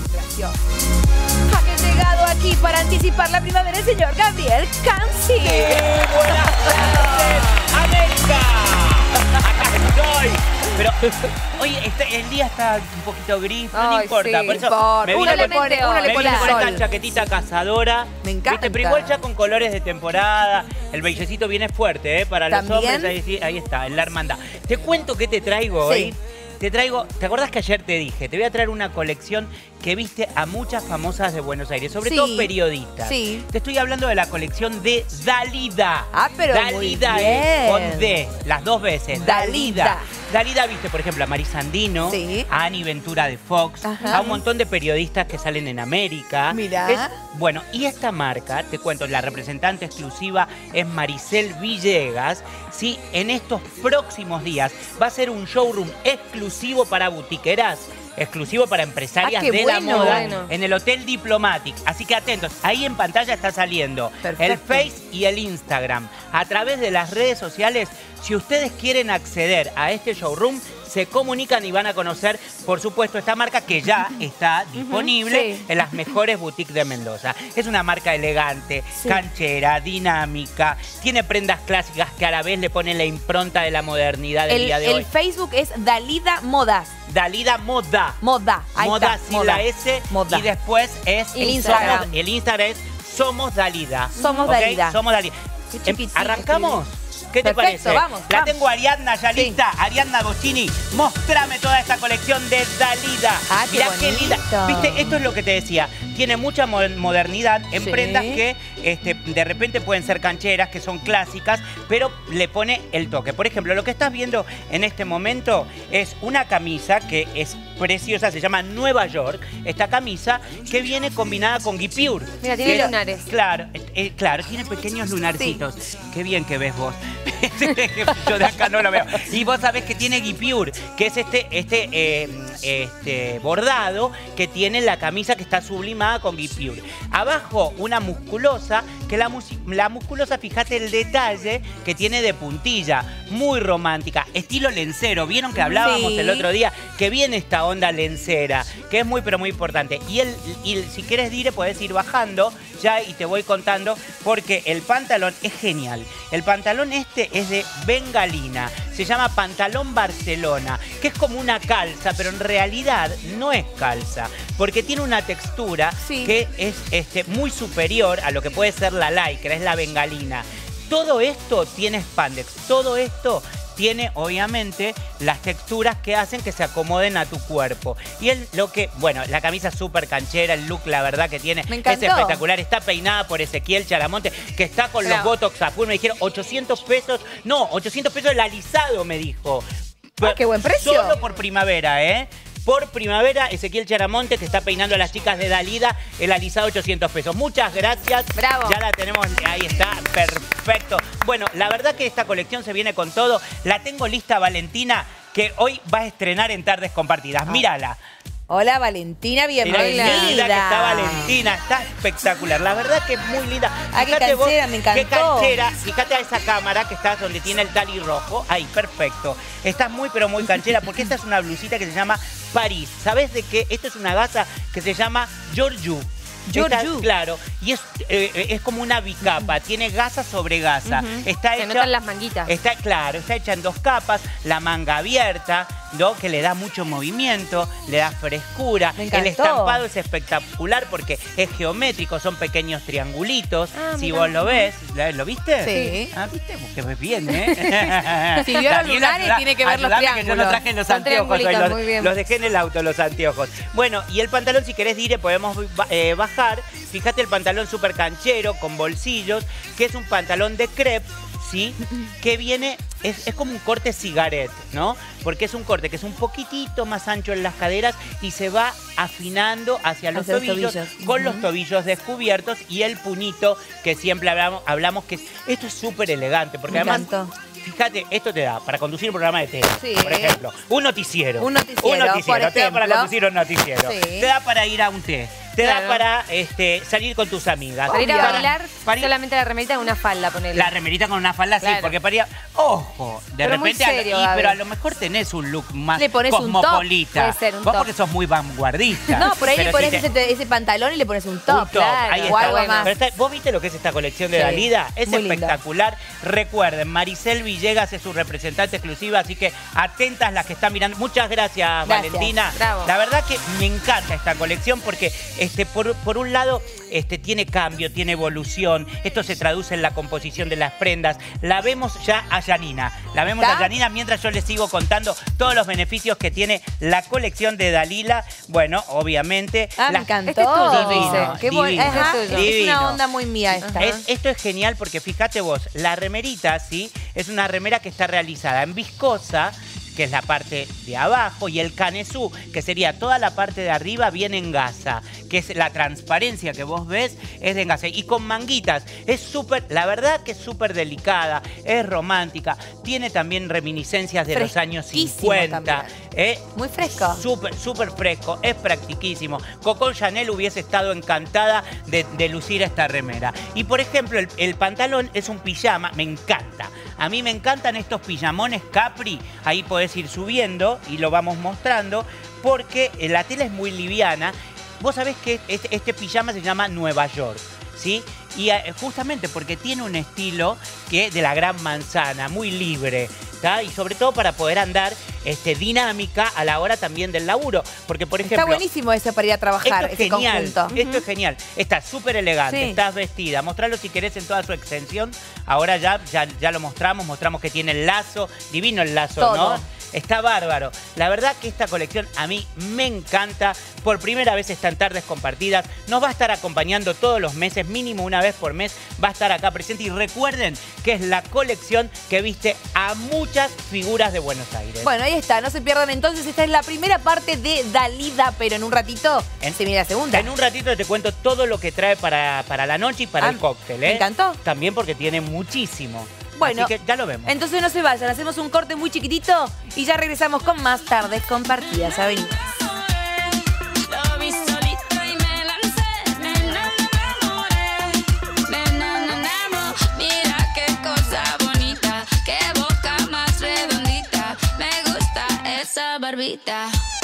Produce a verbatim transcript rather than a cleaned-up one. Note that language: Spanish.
circulación. Ha llegado aquí para anticipar la primavera el señor Gabriel Canci. Sí, buenas tardes, América. Acá estoy. Pero, oye, este, el día está un poquito gris, no Ay, importa. sí, por eso importa. me Uno vine le con, pone, uno me le vine pone con sol. esta chaquetita cazadora. Me encanta. ¿Viste? Pero igual ya con colores de temporada. El bellecito viene fuerte, ¿eh? Para los ¿También? hombres, ahí, ahí está, en la hermandad. Te cuento qué te traigo Sí. hoy. Te traigo, ¿te acordás que ayer te dije? Te voy a traer una colección que viste a muchas famosas de Buenos Aires, sobre Sí. todo periodistas. Sí. Te estoy hablando de la colección de Dalida. Ah, pero muy Dalida bien. es con D, las dos veces. Dalida. Dalida. Dalida, viste, por ejemplo, a Mari Sandino, Sí. a Ani Ventura de Fox, Ajá. a un montón de periodistas que salen en América. Mirá. Es- bueno, y esta marca, te cuento, la representante exclusiva es Maricel Villegas. Sí, en estos próximos días va a ser un showroom exclusivo para boutiqueras, exclusivo para empresarias Ah, qué de la bueno, moda, bueno. en el Hotel Diplomatic. Así que atentos, ahí en pantalla está saliendo Perfecto. el Face y el Instagram. A través de las redes sociales, si ustedes quieren acceder a este showroom, se comunican y van a conocer, por supuesto, esta marca que ya está disponible sí. en las mejores boutiques de Mendoza. Es una marca elegante, Sí. canchera, dinámica, tiene prendas clásicas que a la vez le ponen la impronta de la modernidad del El, día de el hoy. Facebook es Dalida Modas. Dalida Moda. Moda. Ahí Moda está. sin Moda. la S. Moda. Y después es El Instagram. Somos- el Instagram es Somos Dalida. Somos ¿Ok? Dalida. Somos Dalida. Qué Em, chiquitito, ¿Arrancamos? ¿Qué te Perfecto, parece? vamos, La vamos. tengo a Ariadna ya Sí. lista. Ariadna Boschini, mostrame toda esta colección de Dalida. Ah, qué Mirá qué linda. bonito. Viste, esto es lo que te decía. Tiene mucha mo- modernidad en Sí. prendas que este, de repente pueden ser cancheras, que son clásicas, pero le pone el toque. Por ejemplo, lo que estás viendo en este momento es una camisa que es preciosa, se llama Nueva York. Esta camisa que viene combinada con guipure. Mira, tiene Que- lunares. Claro, eh, eh, claro, tiene pequeños lunarcitos. Qué bien que ves vos. Yo de acá no lo veo. Y vos sabés que tiene guipure, que es este, este, eh, este bordado que tiene la camisa que está sublimada con guipure. Abajo una musculosa, que la, mus- la musculosa, fíjate el detalle que tiene de puntilla, muy romántica, estilo lencero. Vieron que hablábamos Sí. el otro día que viene esta onda lencera, que es muy pero muy importante. Y, el, y si quieres dire, podés ir bajando ya y te voy contando, porque el pantalón es genial. El pantalón este es de bengalina, se llama pantalón Barcelona, que es como una calza, pero en realidad no es calza, porque tiene una textura Sí. que es este, muy superior a lo que puede ser la lycra, es la bengalina. Todo esto tiene spandex, todo esto tiene obviamente las texturas que hacen que se acomoden a tu cuerpo. Y es lo que, bueno, la camisa súper canchera, el look, la verdad que tiene, Me es encantó. espectacular. Está peinada por Ezequiel Charamonte, que está con los Bravo. botox a full. Me dijeron ochocientos pesos, no, ochocientos pesos el alisado, me dijo. Ah, qué buen precio. Solo por primavera, ¿eh? Por primavera, Ezequiel Charamonte, que está peinando a las chicas de Dalida, el alisado ochocientos pesos. Muchas gracias. Bravo. Ya la tenemos, ahí está, perfecto. Bueno, la verdad que esta colección se viene con todo. La tengo lista, Valentina, que hoy va a estrenar en Tardes Compartidas. Mírala. Hola, Valentina, Mirá bienvenida. qué linda que está Valentina, está espectacular. La verdad que es muy linda. Ah, qué Fíjate vos, canchera, me encantó. Qué canchera. Fíjate a esa cámara que está donde tiene el tali rojo. Ahí, perfecto. Está muy, pero muy canchera, porque esta es una blusita que se llama París. ¿Sabés de qué? Esta es una gasa que se llama Giorgio. Esta- Giorgio. claro, y es, eh, es como una bicapa, tiene gasa sobre gasa. Está Se hecha, notan las manguitas. Está, claro, está hecha en dos capas, la manga abierta, ¿no? Que le da mucho movimiento, le da frescura. Me El encantó. estampado es espectacular porque es geométrico, son pequeños triangulitos. Ah, si mirá. vos lo ves, ¿lo viste? Sí. Ah, viste, vos que ves bien, ¿eh? Si vio los Daniela, lunares, ayuda- tiene que ver los ayudame, que yo no triángulos. traje los Son anteojos, hoy, triangulitos, los, muy bien. los dejé en el auto, los anteojos. Bueno, y el pantalón, si querés dire, podemos eh, bajar. Fíjate el pantalón súper canchero, con bolsillos, que es un pantalón de crepe, ¿sí? Que viene, es, es como un corte cigarette, ¿no? Porque es un corte que es un poquitito más ancho en las caderas y se va afinando hacia los Hacia los tobillos, tobillos. con Ujú. los tobillos descubiertos y el puñito que siempre hablamos, hablamos que es, esto es súper elegante, porque Me además... encantó. Fíjate, esto te da para conducir un programa de tele, Sí. por ejemplo. Un noticiero. Un noticiero, Un noticiero. por Te da para ejemplo. conducir un noticiero. Sí. Te da para ir a un té. Te te Claro. da para este, salir con tus amigas. Para ir a Para- bailar, para ir- solamente la remerita con una falda, ponele. La remerita con una falda, sí, Claro. porque para ir a- Ojo, de Pero muy repente... a lo- serio, y- Gaby. pero a lo mejor tenés un look más Le pones un top, cosmopolita. puede ser un Vos top. porque sos muy vanguardista. No, por ahí Pero le pones si te- ese, ese pantalón y le pones un top. Un top, Claro, ahí o está. algo Bueno. más. Pero está- ¿Vos viste lo que es esta colección de Sí, Dalida? Es muy linda. espectacular. Recuerden, Maricel Villegas es su representante exclusiva, así que atentas las que están mirando. Muchas gracias, Gracias. Valentina. Bravo. La verdad que me encanta esta colección porque este, por, por un lado este, tiene cambio, tiene evolución. Esto se traduce en la composición de las prendas. La vemos ya a Janina. La vemos ¿Está? a Janina mientras yo les sigo contando todos los beneficios que tiene la colección de Dalila. Bueno, obviamente. Ah, me las- encantó. Este es tuyo, Divino, dice. Qué bueno. divino, Ajá, Este es tuyo. es divino. una onda muy mía esta. Es- esto es genial porque fíjate vos, la remerita, ¿sí? Es una remera que está realizada en viscosa, que es la parte de abajo, y el canesú, que sería toda la parte de arriba, viene en gasa, que es la transparencia que vos ves, es de gasa. Y con manguitas, es súper, la verdad que es súper delicada, es romántica, tiene también reminiscencias de los años Fresquísimo cincuenta. también. ¿eh? Muy fresco. Súper, súper fresco, es practiquísimo. Coco Chanel hubiese estado encantada de, de lucir esta remera. Y por ejemplo, el, el pantalón es un pijama, me encanta. A mí me encantan estos pijamones Capri, ahí podés ir subiendo y lo vamos mostrando, porque la tela es muy liviana. Vos sabés que este, este pijama se llama Nueva York, ¿sí? Y eh, justamente porque tiene un estilo que de la gran manzana, muy libre, ¿tá? Y sobre todo para poder andar este, dinámica a la hora también del laburo. Porque, por ejemplo... Está buenísimo eso para ir a trabajar, Esto es ese genial, conjunto. esto es genial. Estás súper elegante, Sí. estás vestida. Mostralo si querés en toda su extensión. Ahora ya, ya, ya lo mostramos, mostramos que tiene el lazo, divino el lazo, Todo. ¿no? Está bárbaro. La verdad que esta colección a mí me encanta. Por primera vez está en Tardes Compartidas. Nos va a estar acompañando todos los meses, mínimo una vez por mes. Va a estar acá presente. Y recuerden que es la colección que viste a muchas figuras de Buenos Aires. Bueno, ahí está, no se pierdan entonces. Esta es la primera parte de Dalida, pero en un ratito En- se viene la segunda. En un ratito te cuento todo lo que trae para, para la noche y para Ah, el cóctel. ¿eh? me encantó. También porque tiene muchísimo. Bueno, Así que ya lo vemos. Entonces no se vayan, hacemos un corte muy chiquitito y ya regresamos con más Tardes Compartidas. Avenidas. Lo vi solito y me lancé, me enamoré, me enamoré. Mira qué cosa bonita, qué boca más redondita, me gusta esa barbita.